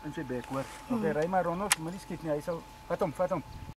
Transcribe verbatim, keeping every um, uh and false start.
Een sy bek hoor. Okay, ry maar rondom, moenie skiet nie. Hy sal vat hom, vat hom.